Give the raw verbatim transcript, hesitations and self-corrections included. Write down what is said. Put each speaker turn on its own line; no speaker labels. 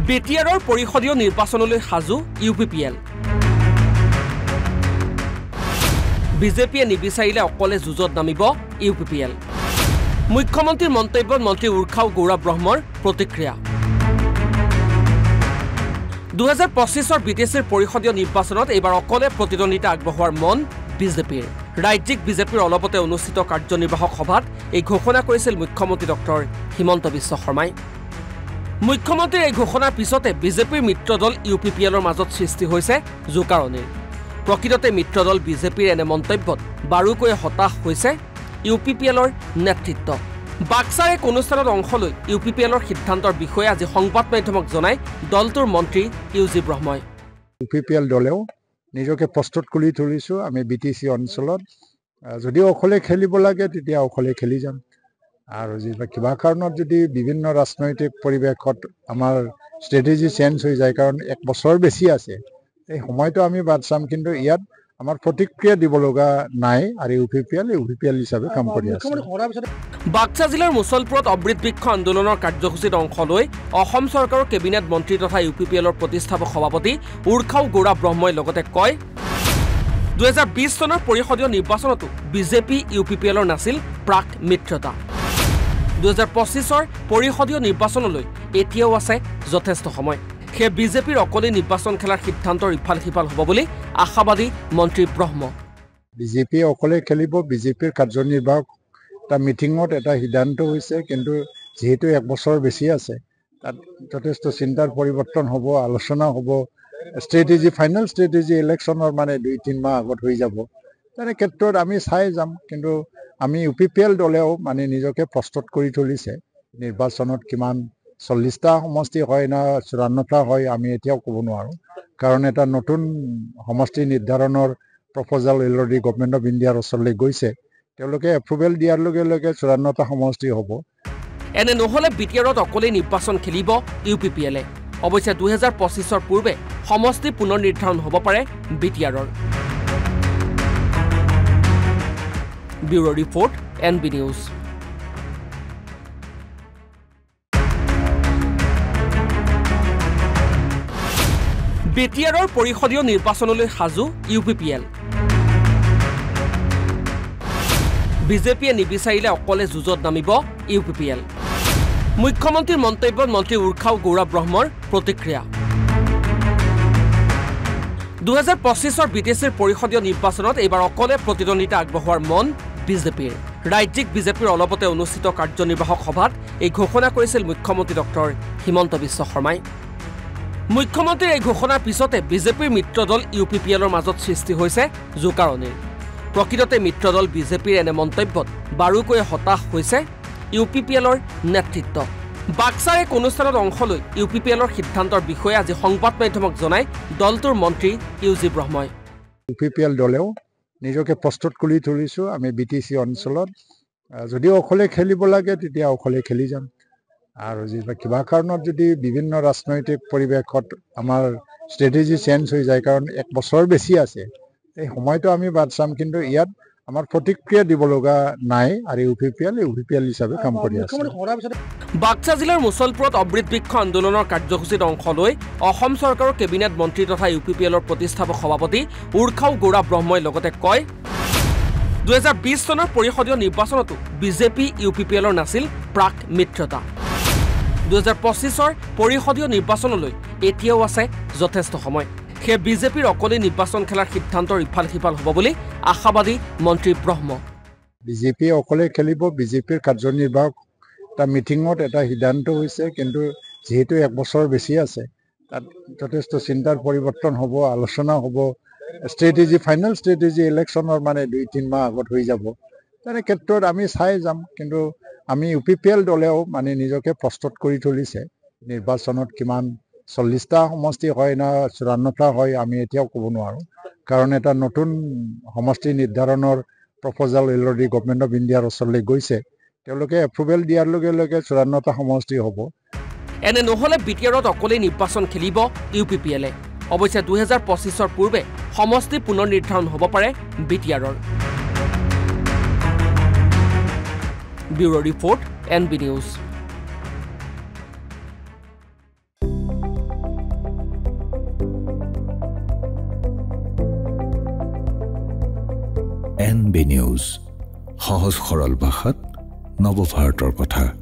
Btrৰ পৰিষদীয় নিৰ্বাচনলৈ সাজু ইউ পি পি এল বিজেপিয়ে নিবিচাৰিলে অকলে যুঁজত নামিব ইউ পি পি এল মুখ্যমন্ত্ৰীৰ মন্তব্যত মন্ত্ৰী উৰ্খাও গৌৰৱ ব্ৰহ্মৰ প্ৰতিক্ৰিয়া দুই হাজাৰ পঁচিছৰ বিটিচিৰ পৰিষদীয় নিৰ্বাচনত এইবাৰ অকলে প্ৰতিদ্বন্দ্বিতা আগবঢ়োৱাৰ মন বিজেপিৰ ৰাজ্যিক বিজেপিৰ অলপতে অনুষ্ঠিত কাৰ্যনিৰ্বাহক সভাত এই ঘোষণা কৰিছিল মুখ্যমন্ত্ৰী ডক্টৰ হিমন্ত বিশ্ব শৰ্মাই মুখ্যমন্ত্ৰীৰ এই ঘোষণাৰ পিছতে বিজেপিৰ মিত্ৰদল ইউ পি পি এলৰ মাজত সৃষ্টি হৈছে জোকাৰণিৰ প্ৰকৃততে মিত্ৰদল বিজেপিৰ এনে মন্তব্যত বাৰুকৈ হতাশ হৈছে ইউ পি পি এলৰ নেতৃত্ব বাক্সাৰ এক অনুষ্ঠানত অংশ লৈ ইউ পি পি এলৰ সিদ্ধান্তৰ বিষয়ে আজি সংবাদ মাধ্যমক জনাই দলটোৰ মন্ত্ৰী ইউ জি ব্ৰহ্মই
ইউ পি পি এল দলেও নিজকে প্ৰস্তুত কৰি তুলিছো আমি বি টি চি অঞ্চলত যদিও অকলে খেলিব লাগে তেতিয়া অকলে খেলি যাম আৰু যদি কিবা কাৰণত যদি বিভিন্ন ৰাজনৈতিক পৰিৱেশত আমাৰ ষ্ট্ৰেটেজি চেঞ্জ হৈ যায় কাৰণ এক বছৰ বেছি আছে এই সময়টো আমি বাদ চাম কিন্তু ইয়াত আমাৰ প্ৰতিক্ৰিয়া দিব লগা নাই আৰু U P P L U P P L হিচাপে কাম কৰি আছে
বাক্সা জিলাৰ মুছলপুৰত অমৃত বৃক্ষ আন্দোলনৰ কাৰ্যসূচীত অংশ লৈ অসম চৰকাৰৰ কেবিনেট মন্ত্ৰী তথা ইউ পি পি এলৰ প্ৰতিষ্ঠাপক সভাপতি উৰ্খাও গৌৰৱ ব্ৰহ্মই লগতে কয় দুই হাজাৰ বিশ চনৰ পৰিষদীয় নিৰ্বাচনতো বিজেপি ইউ পি পি এলৰ নাছিল প্ৰাক মিত্ৰতা দুই হাজাৰ পঁচিছৰ পৰিষদীয় নিৰ্বাচনলৈ এতিয়াও আছে যথেষ্ট সময় সেই বিজেপিৰ অকলে নিৰ্বাচন খেলাৰ সিদ্ধান্তৰ ইফাল সিফাল হ'ব বুলি আশাবাদী মন্ত্ৰী ব্ৰহ্ম
বিজেপি অকলে খেলিব বিজেপিৰ কাৰ্যনিৰ্বাহক এটা মিটিঙত এটা সিদ্ধান্ত হৈছে কিন্তু যেহেতু এক বছৰ বেছি আছে তাত যথেষ্ট চিন্তাৰ পৰিৱৰ্তন হ'ব আলোচনা হ'ব ষ্ট্ৰেটেজি ফাইনেল ষ্ট্ৰেটেজি ইলেকশ্যনৰ মানে দুই তিন মাহ আগত হৈ যাব তেনে ক্ষেত্ৰত আমি চাই যাম কিন্তু আমি ইউ পি পি এল দলেও মানে নিজকে প্ৰস্তুত কৰি তুলিছে নিৰ্বাচনত কিমান চল্লিছটা সমষ্টি হয় না চৌৰান্নটা হয় আমি এতিয়াও ক'ব নোৱাৰোঁ কাৰণ এটা নতুন সমষ্টি নিৰ্ধাৰণৰ প্ৰপ'জাল অলৰেডি গভৰ্ণমেণ্ট অফ ইণ্ডিয়াৰ ওচৰলৈ গৈছে তেওঁলোকে এপ্ৰুভেল দিয়াৰ লগে লগে চৌৰান্নটা সমষ্টি হ'ব
এনে নহ'লে বিটিআৰত অকলে নিৰ্বাচন খেলিব ইউ পি পি এলে অৱশ্যে দুই হাজাৰ পঁচিছৰ পূৰ্বে সমষ্টি পুনৰ নিৰ্ধাৰণ হ'ব পাৰে বিটিআৰৰ bureau' report N B news বিটিআৰৰ পৰিষদীয় নিৰ্বাচনলৈ সাজু ইউ পি পি এল বিজেপিয়ে নিবিচাৰিলে অকলে যুঁজত নামিব ইউ পি পি এল মুখ্যমন্ত্ৰীৰ মন্তব্যত মন্ত্ৰী উৰ্খাও গৌৰৱ ব্ৰহ্মৰ প্ৰতিক্ৰিয়া দুই হাজাৰ পঁচিছৰ বিটিচিৰ পৰিষদীয় নিৰ্বাচনত এইবাৰ অকলে প্ৰতিদ্বন্দ্বিতা আগবঢ়োৱাৰ মন বিজেপিৰ ৰাজ্যিক বিজেপিৰ অলপতে অনুষ্ঠিত কাৰ্যনিৰ্বাহক সভাত এই ঘোষণা কৰিছিল মুখ্যমন্ত্ৰী ডক্টৰ হিমন্ত বিশ্ব শৰ্মাই মুখ্যমন্ত্ৰীৰ এই ঘোষণাৰ পিছতে বিজেপিৰ মিত্ৰদল ইউ পি পি এলৰ মাজত সৃষ্টি হৈছে জোকাৰণিৰ প্ৰকৃততে মিত্ৰদল বিজেপিৰ এনে মন্তব্যত বাৰুকৈ হতাশ হৈছে ইউ পি পি এলৰ নেতৃত্ব বাক্সাৰ এক অনুষ্ঠানত অংশ লৈ ইউ পি পি এলৰ সিদ্ধান্তৰ বিষয়ে আজি সংবাদ মাধ্যমক জনাই দলটোৰ মন্ত্ৰী ইউ জি ব্ৰহ্মই
ইউ পি পি এল দলেও নিজকে প্ৰস্তুত কৰি তুলিছো আমি বি টি চি অঞ্চলত যদিও অকলে খেলিব লাগে তেতিয়া অকলে খেলি যাম আৰু যদি কিবা কাৰণত যদি বিভিন্ন ৰাজনৈতিক পৰিৱেশত আমাৰ ষ্ট্ৰেটেজি চেঞ্জ হৈ যায় কাৰণ এক বছৰ বেছি আছে এই সময়টো আমি বাদ চাম কিন্তু ইয়াত আমাৰ প্ৰতিক্ৰিয়া দিব লগা নাই আৰু U P P L U P P L হিচাপে কাম কৰি আছে
বাক্সা জিলাৰ মুছলপুৰত অমৃত বৃক্ষ আন্দোলনৰ কাৰ্যসূচীত অংশ লৈ অসম চৰকাৰৰ কেবিনেট মন্ত্ৰী তথা ইউ পি পি এলৰ প্ৰতিষ্ঠাপক সভাপতি উৰ্খাও গৌৰৱ ব্ৰহ্মই লগতে কয় দুই হাজাৰ বিশ চনৰ পৰিষদীয় নিৰ্বাচনতো বিজেপি ইউ পি পি এলৰ নাছিল প্ৰাক মিত্ৰতা দুই হাজাৰ পঁচিছৰ পৰিষদীয় নিৰ্বাচনলৈ এতিয়াও আছে যথেষ্ট সময় সেই বিজেপিৰ অকলে নিৰ্বাচন খেলাৰ সিদ্ধান্তৰ ইফাল সিফাল হ'ব বুলি আশাবাদী মন্ত্ৰী ব্ৰহ্ম
বিজেপিয়ে অকলে খেলিব বিজেপিৰ কাৰ্যনিৰ্বাহক এটা মিটিঙত এটা সিদ্ধান্ত হৈছে কিন্তু যেহেতু এক বছৰ বেছি আছে তাত যথেষ্ট চিন্তাৰ পৰিৱৰ্তন হ'ব আলোচনা হ'ব ষ্ট্ৰেটেজি ফাইনেল ষ্ট্ৰেটেজি ইলেকশ্যনৰ মানে দুই তিন মাহ আগত হৈ যাব তেনে ক্ষেত্ৰত আমি চাই যাম কিন্তু আমি ইউ পি পি এল দলেও মানে নিজকে প্ৰস্তুত কৰি তুলিছে নিৰ্বাচনত কিমান চল্লিছটা সমষ্টি হয় না চৌৰান্নটা হয় আমি এতিয়াও ক'ব নোৱাৰোঁ কাৰণ এটা নতুন সমষ্টি নিৰ্ধাৰণৰ প্ৰপ'জাল অলৰেডি গভৰ্ণমেণ্ট অফ ইণ্ডিয়াৰ ওচৰলৈ গৈছে তেওঁলোকে এপ্ৰুভেল দিয়াৰ লগে লগে চৌৰান্নটা সমষ্টি হ'ব
এনে নহ'লে বিটিআৰত অকলে নিৰ্বাচন খেলিব ইউ পি পি এলে অৱশ্যে দুই হাজাৰ পঁচিছৰ পূৰ্বে সমষ্টি পুনৰ নিৰ্ধাৰণ হ'ব পাৰে বিটিআৰৰ bureau' report N B news
N B news, সহজ সৰল ভাষাত নৱভাৰতৰ কথা।